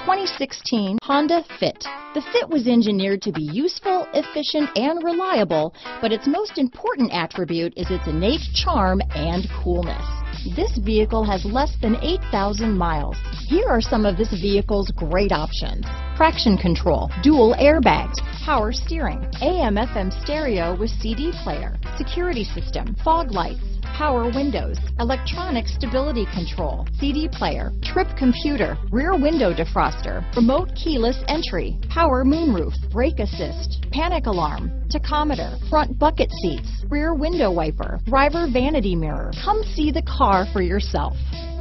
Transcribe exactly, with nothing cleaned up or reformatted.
twenty sixteen Honda Fit. The Fit was engineered to be useful, efficient, and reliable, but its most important attribute is its innate charm and coolness. This vehicle has less than eight thousand miles. Here are some of this vehicle's great options: traction control, dual airbags, power steering, A M F M stereo with C D player, security system, fog lights, power windows, electronic stability control, C D player, trip computer, rear window defroster, remote keyless entry, power moonroof, brake assist, panic alarm, tachometer, front bucket seats, rear window wiper, driver vanity mirror. Come see the car for yourself.